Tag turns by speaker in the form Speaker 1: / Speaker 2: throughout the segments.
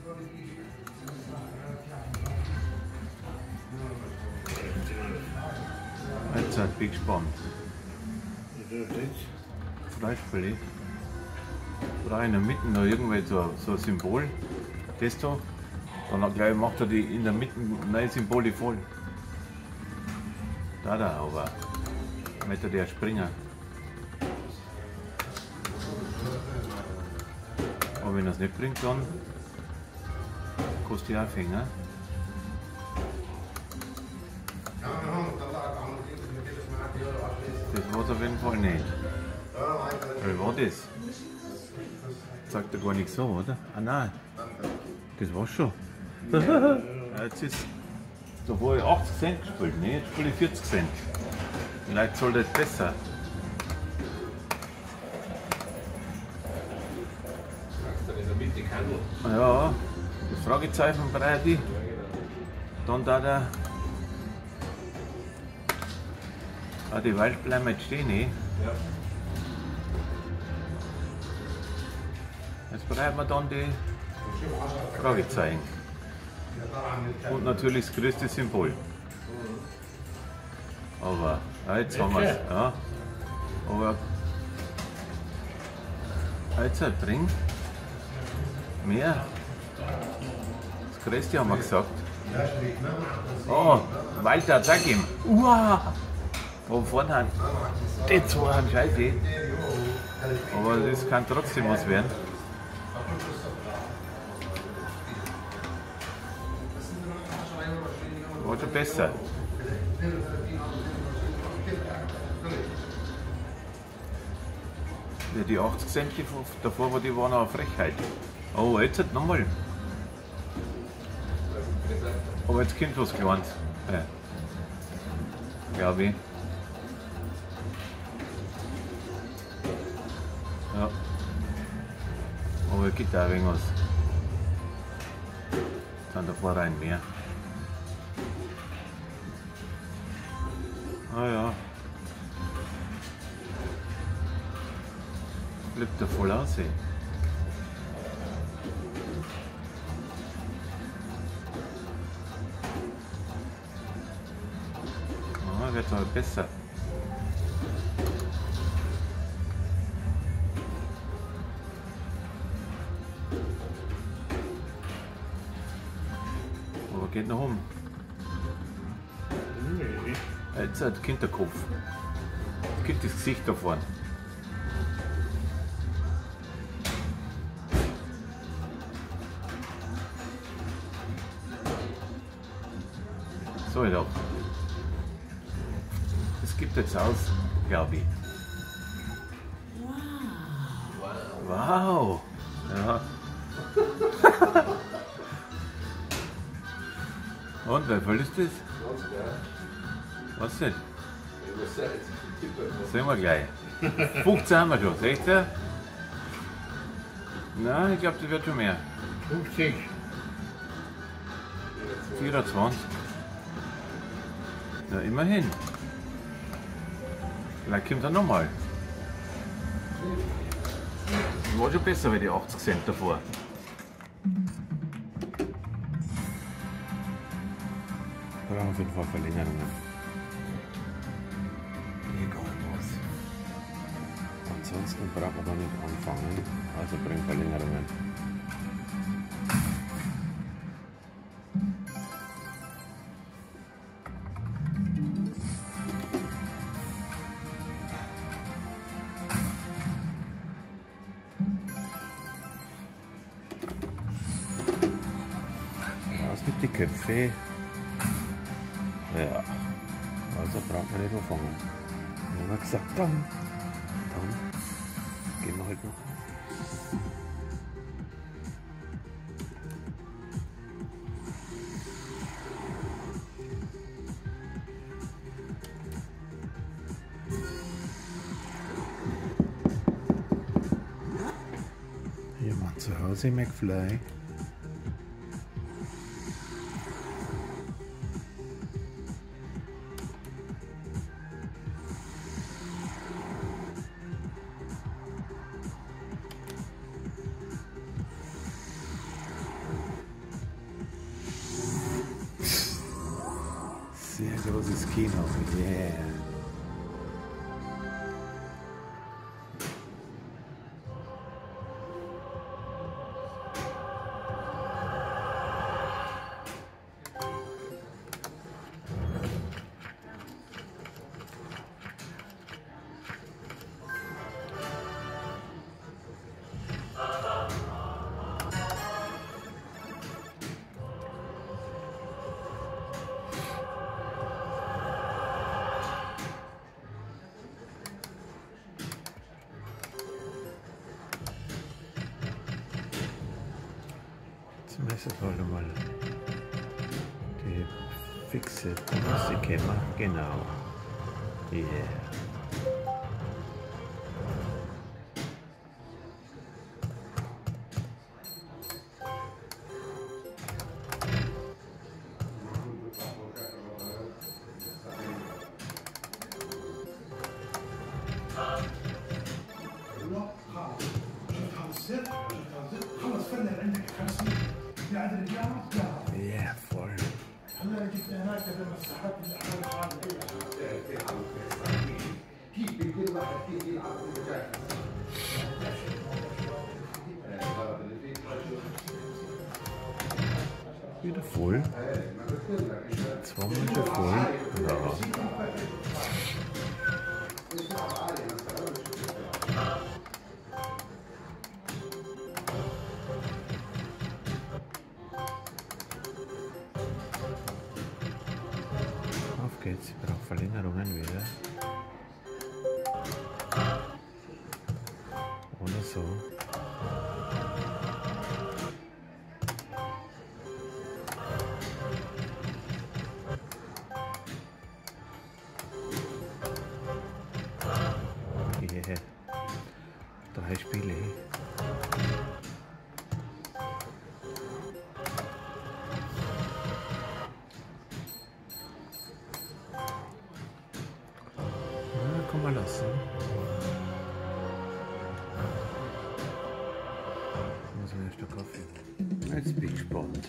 Speaker 1: Jetzt bin ich gespannt. Fleischfilet. Oder in der Mitte noch irgendwie so ein Symbol. Das da. Dann gleich macht er die in der Mitte neue Symbole voll. Da aber. Mit der Springer. Aber wenn er es nicht bringt, dann kostet er auch Finger. Das war es auf jeden Fall nicht. Wie war das? Sagt er gar nicht so, oder? Ah nein, das war schon. Jetzt ist, da habe ich 80 Cent gespielt, ne? Jetzt spiele ich 40 Cent. Vielleicht soll das besser. Ja, das Fragezeichen brauche ich. Dann da der. Ah, die Wald bleiben jetzt stehen, ne? Ja. Jetzt brauchen wir dann die Fragezeichen. Und natürlich das größte Symbol. Aber ja, jetzt haben wir es. Ja. Aber jetzt halt bringen mehr. Das größte haben wir gesagt. Oh, Walter, sag ihm. Uah! Wo vorne haben die zwei haben Scheiße. Aber das kann trotzdem was werden. War schon besser. Ja, die 80 Cent davor war, die waren auch eine Frechheit. Oh, jetzt hat nochmal. Aber jetzt kommt was Kleines. Ja. Glaube ich. Ja. Aber es gibt auch ein wenig was. Dann davor rein mehr. Ah ja. Bleibt da voll aussehen. Ah, wird aber besser. Aber geht noch um. Jetzt hat Kind der Kopf. Jetzt gibt das Gesicht da vorne. So doch. Das gibt jetzt aus, glaube ich. Wow! Ja. Und wie viel ist das? Was denn? Sehen wir gleich. 15 haben wir schon, 16? Nein, ich glaube, das wird schon mehr.
Speaker 2: 50.
Speaker 1: 24. Ja, immerhin. Vielleicht kommt er nochmal. Das war schon besser wie die 80 Cent davor. Wir brauchen auf jeden Fall Verlängerungen. Egal was. Ansonsten braucht man da nicht anfangen. Also bringt Verlängerungen. Was mit den Köpfen? Ja, also braucht man nicht anfangen. Dann haben wir gesagt, dann gehen wir halt noch. Jemand zu Hause, McFly? Sehr großes Kino, yeah. Jetzt halt mal die fixe Kammer, genau. Yeah. Ja, voll. Wieder voll. Zweimal wieder voll. Ja. Auf geht's, ich brauche Verlängerungen wieder. Oder so. Yeah. 3 Spiele. Kann man lassen. Was ist der Kaffee? Jetzt bin ich gespannt.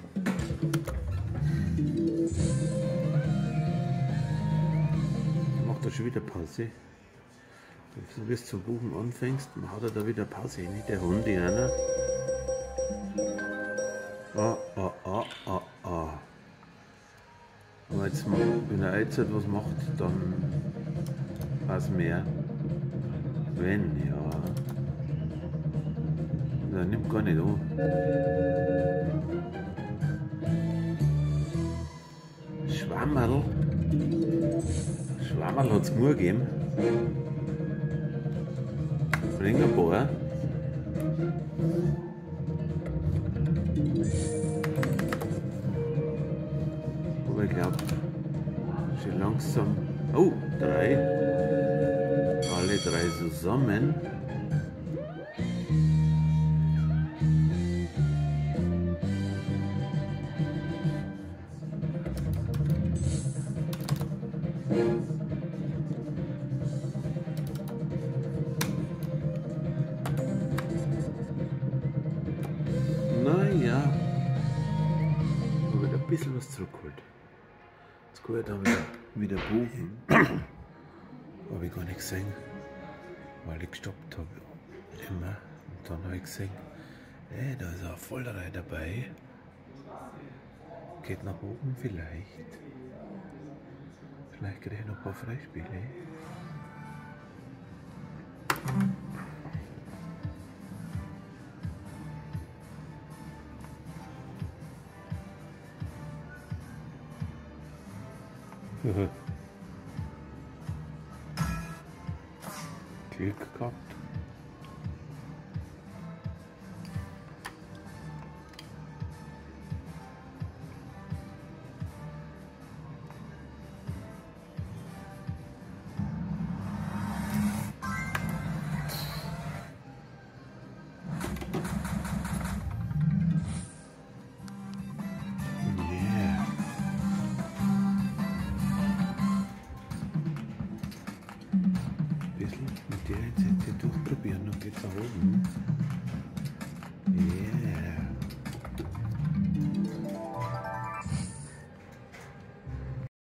Speaker 1: Macht er schon wieder Pause? Wenn du zu buchen anfängst, macht er da wieder Pause. Nicht der Hund, die einer. Aber jetzt, wenn er jetzt etwas macht, dann was mehr. Wenn, ja. Der nimmt gar nicht an. Schwammerl. Schwammerl hat es nur gegeben. Bring ein paar. Aber ich glaube, schon langsam. Oh, 3. Alle 3 zusammen. Naja, aber wieder ein bisschen was zurückgeholt. Jetzt kann ich dann wieder buchen. Habe ich gar nicht gesehen, weil ich gestoppt habe. Immer. Und dann habe ich gesehen, hey, da ist ein Vollreihe dabei. Geht nach oben vielleicht. Vielleicht kriege ich noch ein paar Freispiele. Glück gehabt. Mit der jetzt durchprobieren, dann geht's nach oben.